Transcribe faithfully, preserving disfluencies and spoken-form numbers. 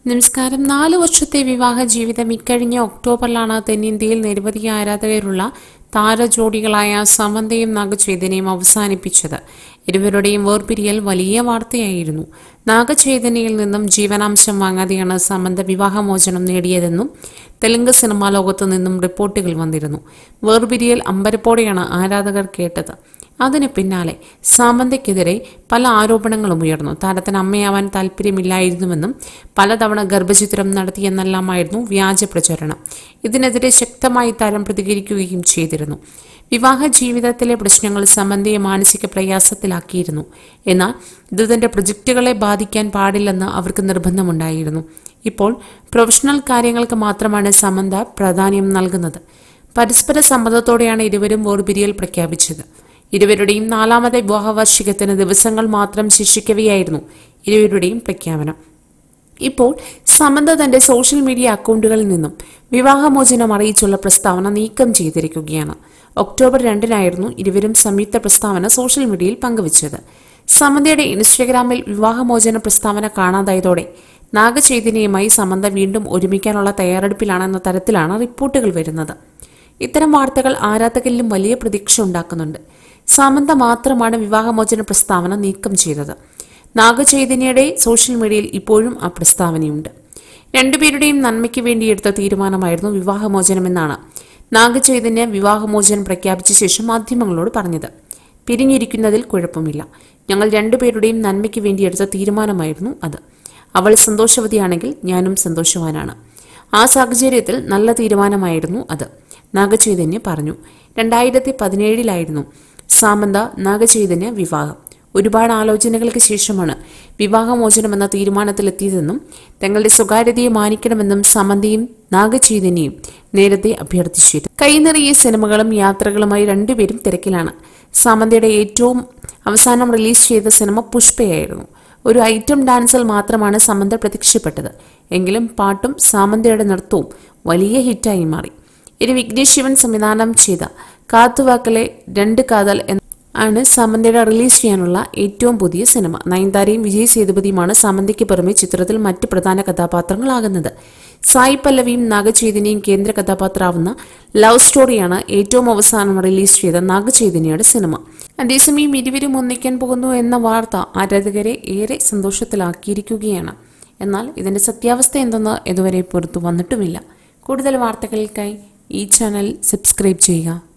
നമസ്കാരം. നാല് വർഷത്തെ വിവാഹ ജീവിതം ഇക്കഴിഞ്ഞ ഒക്ടോബറിലാണ് തെന്നിന്ത്യയിൽ നിരവധി ആരാധകരുള്ള താരജോഡികളായ സമന്തയും നാഗചൈതന്യയും അവസാനിപ്പിച്ചത്. ഇരുവരുടെയും വേർപിരിയൽ വലിയ വാർത്തയായിരുന്നു. നാഗചൈതന്യയിൽ നിന്നും ജീവനാംശം വാങ്ങാതെയാണ് സമന്ത വിവാഹമോചനം നേടിയതെന്നും തെലുങ്ക് സിനിമാ ലോകത്തു നിന്നും റിപ്പോർട്ടുകൾ വന്നിരുന്നു. വേർപിരിയൽ അമ്പരപ്പോടെയാണ് ആരാധകർ കേട്ടത്. അതിന് പിന്നാലെ സമന്തയ്ക്കെതിരെ പല ആരോപണങ്ങളും ഉയർന്നു. താരത്തിന് അമ്മയാവാൻ താല്പര്യമില്ലായിരുന്നുവെന്നും പലതവണ ഗർഭചിത്രം നടത്തിയെന്നെല്ലാമായിരുന്നു വ്യാജ പ്രചരണം. ഇതിനെതിരെ ശക്തമായി താരം പ്രതികരിക്കുകയും ചെയ്തിരുന്നു. വിവാഹ ജീവിതത്തിലെ പ്രശ്നങ്ങൾ സമന്തയെ മാനസിക പ്രയാസത്തിലാക്കിയിരുന്നു. എന്നാൽ ഇത് തന്റെ പ്രൊജക്റ്റുകളെ ബാധിക്കാൻ പാടില്ലെന്ന് അവർക്ക് നിർബന്ധമുണ്ടായിരുന്നു. ഇപ്പോൾ പ്രൊഫഷണൽ കാര്യങ്ങൾക്ക് മാത്രമാണ് സമന്ത പ്രാധാന്യം നൽകുന്നത്. പരസ്പര സമ്മതത്തോടെയാണ് ഇരുവരും വേർപിരിയൽ പ്രഖ്യാപിച്ചത്. ഇരുവരുടെയും നാലാമത്തെ വിവാഹ വാർഷികത്തിന് ദിവസങ്ങൾ മാത്രം ശേഷിക്കവെയായിരുന്നു ഇരുവരുടെയും പ്രഖ്യാപനം. ഇപ്പോൾ സമന്ത തന്റെ സോഷ്യൽ മീഡിയ അക്കൗണ്ടുകളിൽ നിന്നും വിവാഹമോചനം അറിയിച്ചുള്ള പ്രസ്താവന നീക്കം ചെയ്തിരിക്കുകയാണ്. ഒക്ടോബർ രണ്ടിനായിരുന്നു ഇരുവരും സംയുക്ത പ്രസ്താവന സോഷ്യൽ മീഡിയയിൽ പങ്കുവച്ചത്. സമന്തയുടെ ഇൻസ്റ്റഗ്രാമിൽ വിവാഹമോചന പ്രസ്താവന കാണാതായതോടെ നാഗചൈതന്യയുമായി സമന്ത വീണ്ടും ഒരുമിക്കാനുള്ള തയ്യാറെടുപ്പിലാണെന്ന തരത്തിലാണ് റിപ്പോർട്ടുകൾ വരുന്നത്. ഇത്തരം വാർത്തകൾ ആരാധകരിലും വലിയ പ്രതീക്ഷ ഉണ്ടാക്കുന്നുണ്ട്. സമന്ത മാത്രമാണ് വിവാഹമോചന പ്രസ്താവന നീക്കം ചെയ്തത്. നാഗചൈതന്യയുടെ സോഷ്യൽ മീഡിയയിൽ ഇപ്പോഴും ആ പ്രസ്താവനയുണ്ട്. രണ്ടുപേരുടെയും നന്മയ്ക്ക് വേണ്ടി എടുത്ത തീരുമാനമായിരുന്നു വിവാഹമോചനമെന്നാണ് നാഗചൈതന്യ വിവാഹമോചനം പ്രഖ്യാപിച്ച ശേഷം മാധ്യമങ്ങളോട് പറഞ്ഞത്. പിരിഞ്ഞിരിക്കുന്നതിൽ കുഴപ്പമില്ല. ഞങ്ങൾ രണ്ടുപേരുടെയും നന്മയ്ക്ക് വേണ്ടി എടുത്ത തീരുമാനമായിരുന്നു അത്. അവൾ സന്തോഷവതിയാണെങ്കിൽ ഞാനും സന്തോഷവാനാണ്. ആ സാഹചര്യത്തിൽ നല്ല തീരുമാനമായിരുന്നു അത്, നാഗചൈതന്യ പറഞ്ഞു. രണ്ടായിരത്തി പതിനേഴിലായിരുന്നു സമന്ത നാഗചൈതന്യ വിവാഹം. ഒരുപാട് ആലോചനകൾക്ക് ശേഷമാണ് വിവാഹമോചനമെന്ന തീരുമാനത്തിലെത്തിയതെന്നും തങ്ങളുടെ സ്വകാര്യതയെ മാനിക്കണമെന്നും സമന്തയും നാഗചൈതന്യയും നേരത്തെ അഭ്യർത്ഥിച്ചിരുന്നു. കൈനിറയെ സിനിമകളും യാത്രകളുമായി രണ്ടുപേരും തിരക്കിലാണ്. സമന്തയുടെ ഏറ്റവും അവസാനം റിലീസ് ചെയ്ത സിനിമ പുഷ്പയായിരുന്നു. ഒരു ഐറ്റം ഡാൻസിൽ മാത്രമാണ് സമന്ത പ്രത്യക്ഷപ്പെട്ടത്. എങ്കിലും പാട്ടും സമന്തയുടെ നൃത്തവും വലിയ ഹിറ്റായി മാറി. ഇനി വിഘ്നേഷ് ശിവൻ സംവിധാനം ചെയ്ത കാത്തുവാക്കലെ രണ്ട് കാതൽ ആണ് സമന്തയുടെ റിലീസ് ചെയ്യാനുള്ള ഏറ്റവും പുതിയ സിനിമ. നയൻതാരയും വിജയ് സേതുപതിയുമാണ് സമന്തയ്ക്ക് പുറമെ ചിത്രത്തിൽ മറ്റ് പ്രധാന കഥാപാത്രങ്ങളാകുന്നത്. സായി പല്ലവിയും നാഗചൈതന്യയും കേന്ദ്ര കഥാപാത്രമാവുന്ന ലവ് സ്റ്റോറിയാണ് ഏറ്റവും അവസാനം റിലീസ് ചെയ്ത നാഗചൈതന്യയുടെ സിനിമ. അതേസമയം ഇരുവരും ഒന്നിക്കാൻ പോകുന്നു എന്ന വാർത്ത ആരാധകരെ ഏറെ സന്തോഷത്തിലാക്കിയിരിക്കുകയാണ്. എന്നാൽ ഇതിന്റെ സത്യാവസ്ഥ എന്തെന്ന് ഇതുവരെ പുറത്തു വന്നിട്ടുമില്ല. കൂടുതൽ വാർത്തകൾക്കായി ഈ ചാനൽ സബ്സ്ക്രൈബ് ചെയ്യുക.